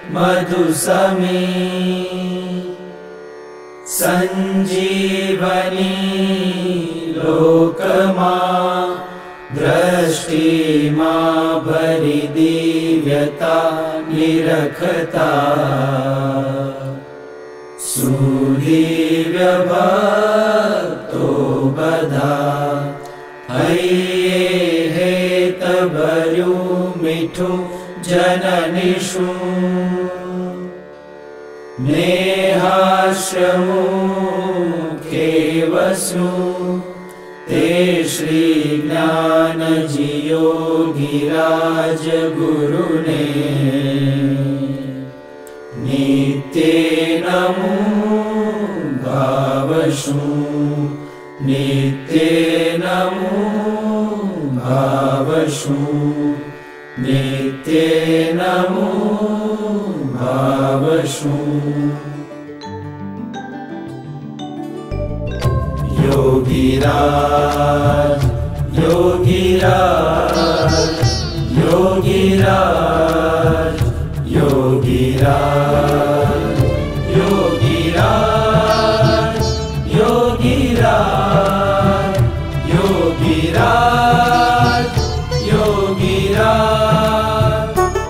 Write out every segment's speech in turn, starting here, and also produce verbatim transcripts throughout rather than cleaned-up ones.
मधुसमी संजीवनी लोकमा दृष्टि मा भरी दिव्यता निरखता सुदिव्य भक्तो बधा हये हे तबरु मिठु जननिषु नेहाश्रमुखे वसु ते श्री ज्ञान जी योगीराज गुरुने नित्य नमो भावशु नित्य नमो भावशु नित्य नमो भावशु योगीराज योगीराज योगीराज योगीराज योगीराज योगीराज योगीराज योगीराज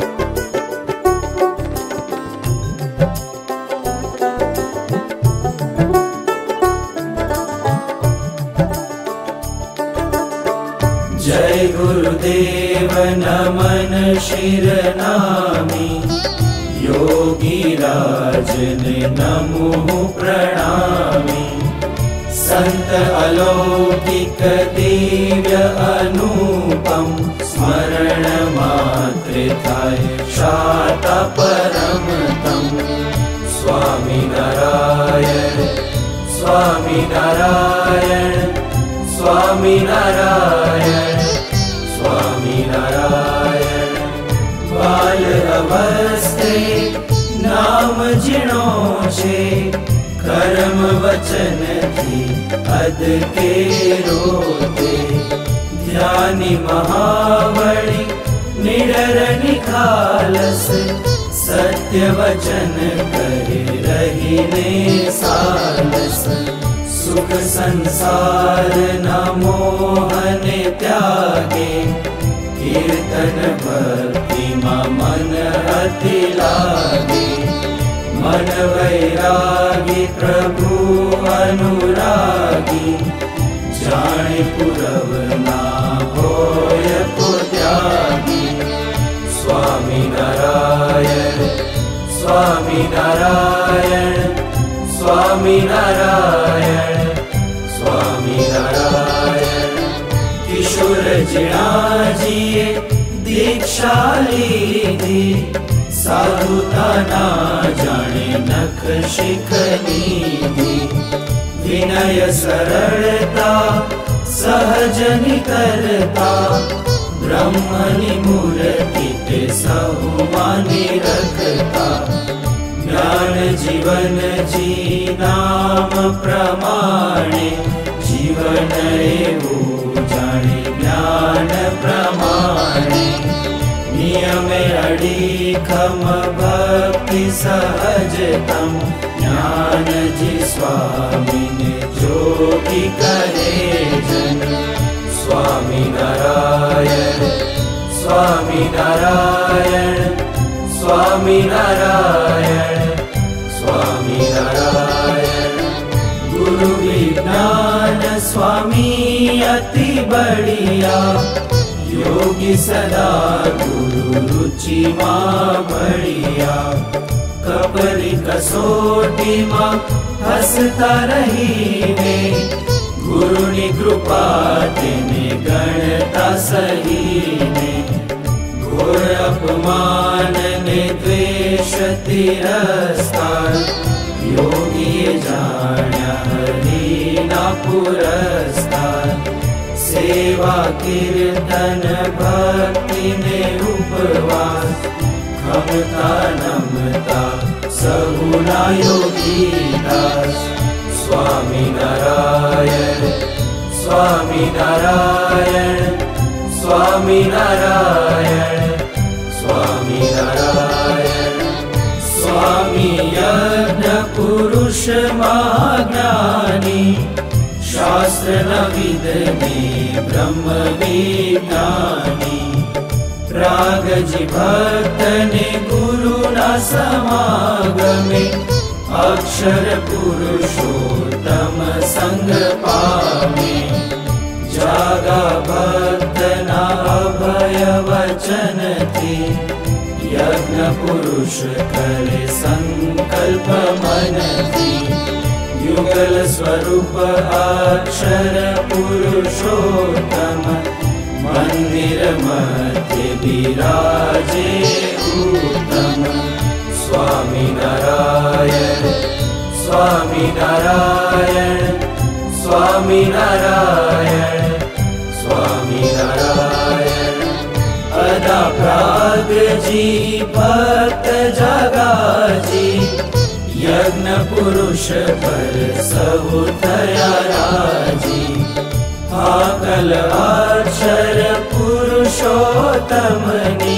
जय गुरुदेव नमन शिरनामी योगीराजन नमो प्रणामी संत अलौकिक दिव्य अनुपम स्मरण मात्र थाय शाता परम तम स्वामी नारायण स्वामी नारायण स्वामी नारायण स्वामी नारायण बाल अवस्थे नाम जिणो छे कर्म वचन थी अद के रोते ध्यानी महावळी निडर निखालस सत्य वचन करे रहीने सालस सुख संसार न मोहन त्यागे कीर्तन भक्ति मा मन अति लागे मन वैरागी प्रभु अनुरागी जाने पुरव ना होय को त्यागी स्वामी नारायण स्वामी नारायण स्वामी नारायण स्वामी नारायण किशोर जिणाजीए दीक्षा लीधी साधुता ना जाने नख शिख नीधी विनय सरलता सहज निकरता ब्रह्मनि मूर्ति ते सहु मानी रखता ज्ञान जीवन जी नाम प्रमाणे जीवन एवो जाने ज्ञान प्रमाणे नियम अडीखम भक्ति सहजतम ज्ञान जी स्वामी ने जोगी कहे जन स्वामी नारायण स्वामी नारायण स्वामी नारायण स्वामी नारायण गुरु विज्ञान स्वामी अति बढ़िया योगी सदा गुरु रुचि मां बढ़िया कपरी कसोटी मां हसता रहीने गुरुनी कृपा तेने गणता सहीने घोर अपमान ने द्वेष तिरस्कार योगी जाण्या हरि ना पुरस्कार सेवा कीर्तन भक्ति ने उपवास खमता नमता सगुणा योगी दास स्वामी नारायण स्वामी नारायण स्वामी नारायण स्वामी नारायण पुरुष महाज्ञानी, शास्त्र न विदने ब्रह्म विज्ञानी। राग जी भक्त ने गुरु न समागमे, अक्षर पुरुषोत्तम संग पावे। जागा भक्त न अभय वचन थी, यज्ञ पुरुष करे संकल्प मन थी। युगल स्वरूप अक्षर पुरुषोत्तम, मंदिर मध्य विराजे उत्तम। स्वामी नारायण स्वामी नारायण स्वामी नारायण स्वामी नारायण। अदा प्राग जी भक्त जागा जी, यज्ञ पुरुष पर सहु थया राजी। आकल अक्षर पुरुषोत्तमनी,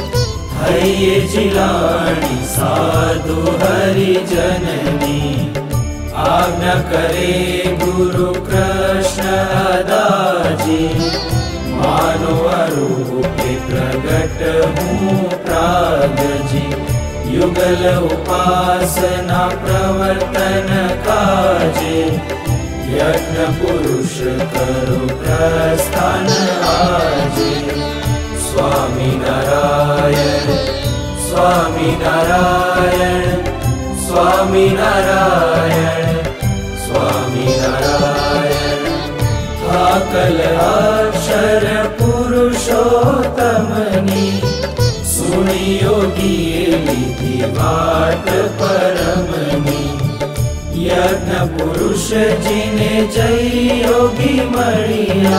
हये जिलाणी साधु हरि जननी। आज्ञा करे गुरु कृष्ण दाजी, मानो अरूपे प्रगट हूँ प्राग जी। युगल उपासना प्रवर्तन काजे, यज्ञ पुरुष करो प्रस्थान आजे। स्वामी नारायण स्वामी नारायण स्वामी नारायण स्वामी नारायण। आकल अक्षर पुरुषोत्तमनी, सुनी योगी लिधि वाट परमनी। यज्ञ पुरुष जिने जय योगी मणिया,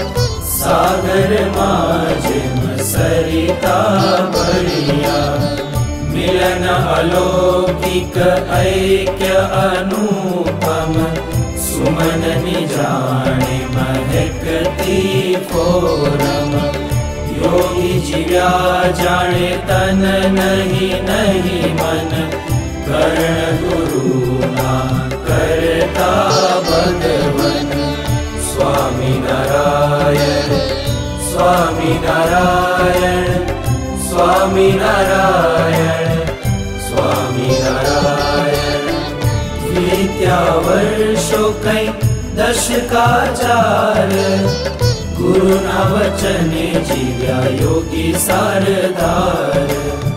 सागर माझ सरिता बढ़िया। मिलन अलौकिक ऐक्य अनुपम, सुमन निजाने महकती फोरम। योगी जीव्या जाने तन नहीं नहीं मन, कर्ण गुरु ना करता भगवन। स्वामी नारायण स्वामी नारायण स्वामी नारायण स्वामी नारायण। विद्या वर्षो कई दश का चार, गुरु ना वचने जीव्या योगी सारदार।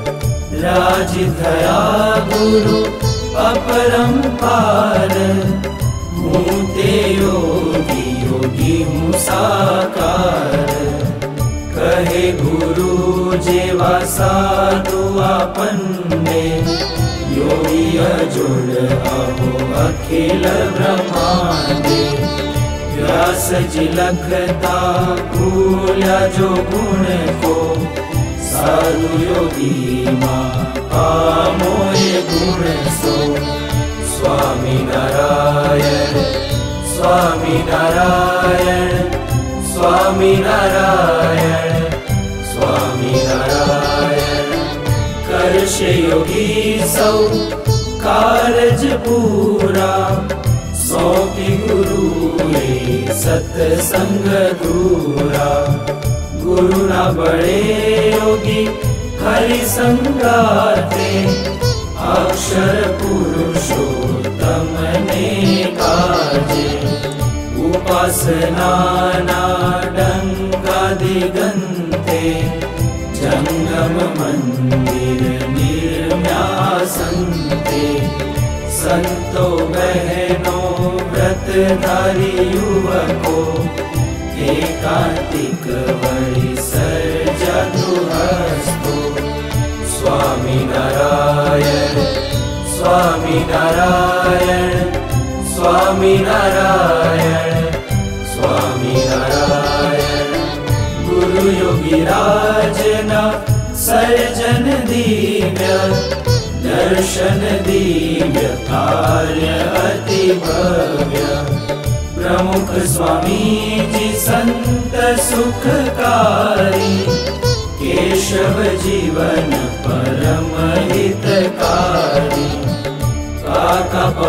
राज थया गुरु अपरंपार, हूँ ते योगी योगी हूँ साकार। कहे गुरु जेवा साधु आपने, योगी अजुड़ अहो अखिल ब्रह्मांडे। व्यास जी लखता भूला जो गुण को, साधु योगी माँ पामोए गुण सो। स्वामी नारायण स्वामी नारायण स्वामी नारायण स्वामी नारायण। करशे योगी सौ कारज पूरा, सौंपी गुरु ले सत्संग दूरा। गुरु ना बड़े योगी हरि संगाते, अक्षर पुरुषोत्तम ने काजे। उपासना ना डंका दिगंते, जंगम मंदिर निर्म्यासंते। संतो बहनों व्रतधारी युवको, एकांतिक वळी सर्जा गृहस्थो। स्वामी नारायण स्वामी नारायण स्वामी नारायण स्वामी नारायण। गुरु योगी राजना सर्जन दिव्य, दर्शन दिव्य कार्य अति भव्य। प्रमुख स्वामी जी संत सुखकारी, केशव जीवन परम हितकारी। काका